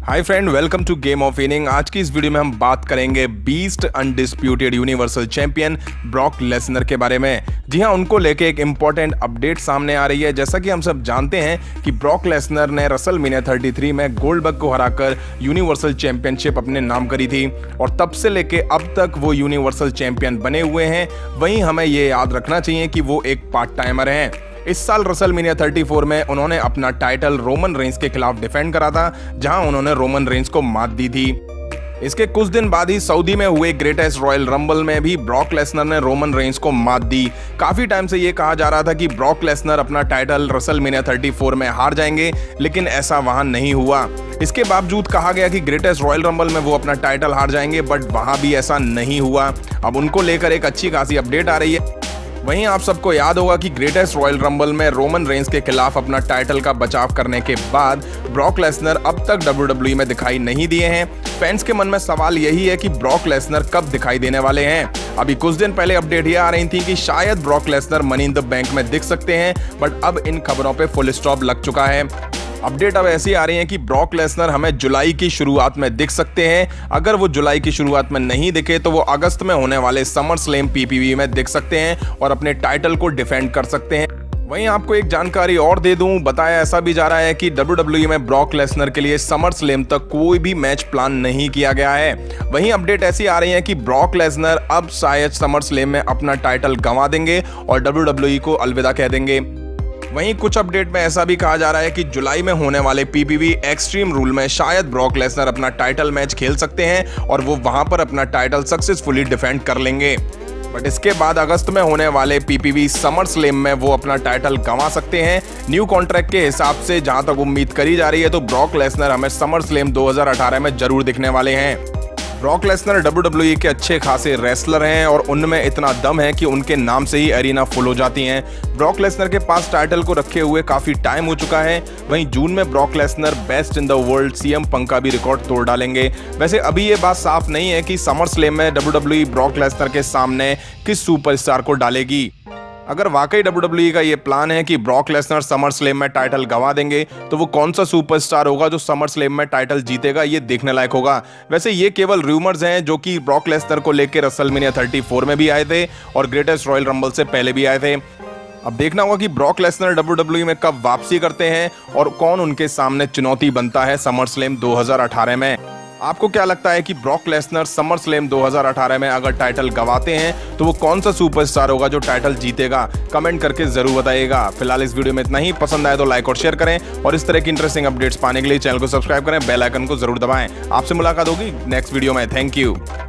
Hi friend, welcome to game of winning. आज की इस वीडियो में हम बात करेंगे beast undisputed universal champion Brock Lesnar के बारे में। जी हां, उनको लेके एक इंपॉर्टेंट अपडेट सामने आ रही है। जैसा कि हम सब जानते हैं कि ब्रॉक लेसनर ने रेसलमेनिया 33 में गोल्डबर्ग को हराकर यूनिवर्सल चैंपियनशिप अपने नाम करी थी और तब से लेके अब तक वो यूनिवर्सल चैंपियन बने हुए हैं। वहीं हमें ये याद रखना चाहिए कि वो एक पार्ट टाइमर हैं। इस साल रेसलमेनिया 34 में उन्होंने अपना टाइटल रोमन रेंस के खिलाफ डिफेंड करा था, जहां उन्होंने रोमन रेंस को मात दी थी। इसके कुछ दिन बाद ही सऊदी में हुए ग्रेटेस्ट रॉयल रंबल में भी ब्रॉक लेसनर ने रोमन रेंस को मात दी। काफी टाइम से ये कहा जा रहा था कि ब्रॉक लेसनर अपना टाइटल रेसलमेनिया 34 में हार जाएंगे, लेकिन ऐसा वहां नहीं हुआ। इसके बावजूद कहा गया कि ग्रेटेस्ट रॉयल रंबल में वो अपना टाइटल हार जाएंगे, बट वहां भी ऐसा नहीं हुआ। अब उनको लेकर एक अच्छी खासी अपडेट आ रही है। वहीं आप सबको याद होगा कि ग्रेटेस्ट रॉयल रंबल में रोमन रेंस के खिलाफ अपना टाइटल का बचाव करने के बाद ब्रॉक लेसनर अब तक WWE में दिखाई नहीं दिए हैं। फैंस के मन में सवाल यही है कि ब्रॉक लेसनर कब दिखाई देने वाले हैं। अभी कुछ दिन पहले अपडेट ये आ रही थी कि शायद Brock Lesnar money in the bank में दिख सकते हैं, बट अब इन खबरों पे फुल स्टॉप लग चुका है। अपडेट अब ऐसी आ रही है कि ब्रॉक लेसनर हमें जुलाई की शुरुआत में दिख सकते हैं। अगर वो जुलाई की शुरुआत में नहीं दिखे तो वो अगस्त में होने वाले समर स्लैम PPV में दिख सकते हैं और अपने टाइटल को डिफेंड कर सकते हैं। वहीं आपको एक जानकारी और दे दूं, बताया ऐसा भी जा रहा है कि WWE में ब्रॉक लेसनर के लिए समर स्लैम तक कोई भी मैच प्लान नहीं किया गया है। वहीं अपडेट ऐसी आ रही है कि ब्रॉक लेसनर अब शायद समर स्लैम में अपना टाइटल गंवा देंगे और WWE को अलविदा कह देंगे। वहीं कुछ अपडेट में ऐसा भी कहा जा रहा है कि जुलाई में होने वाले PPV एक्सट्रीम रूल में शायद ब्रॉक लेसनर अपना टाइटल मैच खेल सकते हैं और वो वहां पर अपना टाइटल सक्सेसफुली डिफेंड कर लेंगे। बट इसके बाद अगस्त में होने वाले PPV समर स्लैम में वो अपना टाइटल गंवा सकते हैं। न्यू कॉन्ट्रैक्ट के हिसाब से जहां तक उम्मीद करी जा रही है तो ब्रॉक लेसनर हमें समर स्लैम 2018 में जरूर दिखने वाले हैं। ब्रॉक लेसनर WWE के अच्छे खासे रेसलर हैं और उनमें इतना दम है कि उनके नाम से ही एरिना फुल हो जाती हैं। ब्रॉक लेसनर के पास टाइटल को रखे हुए काफी टाइम हो चुका है। वहीं जून में Brock Lesnar best in the world CM Punk का भी रिकॉर्ड तोड़ डालेंगे। वैसे अभी ये बात साफ नहीं है कि समर स्लैम में WWE ब्रॉक लेसनर के सामने किस सुपरस्टार को डालेगी। अगर वाकई WWE का ये प्लान है कि ब्रॉक लेसनर समर स्लैम में टाइटल गंवा देंगे तो वो कौन सा सुपरस्टार होगा जो समर स्लैम में टाइटल जीतेगा, ये देखने लायक होगा। वैसे ये केवल रूमर्स हैं जो कि ब्रॉक लेसनर को लेकर रेसलमेनिया 34 में भी आए थे और ग्रेटेस्ट रॉयल रंबल से पहले भी आए थे। अब देखना होगा कि ब्रॉक लेसनर WWE में कब वापसी करते हैं और कौन उनके सामने चुनौती बनता है समर स्लैम 2018 में। आपको क्या लगता है कि ब्रॉक लेसनर समर स्लैम 2018 में अगर टाइटल गंवाते हैं तो वो कौन सा सुपरस्टार होगा जो टाइटल जीतेगा? कमेंट करके जरूर बताइएगा। फिलहाल इस वीडियो में इतना ही। पसंद आए तो लाइक और शेयर करें और इस तरह की इंटरेस्टिंग अपडेट्स पाने के लिए चैनल को सब्सक्राइब करें, बेल आइकन को जरूर दबाएं। आपसे मुलाकात होगी नेक्स्ट वीडियो में। Thank you.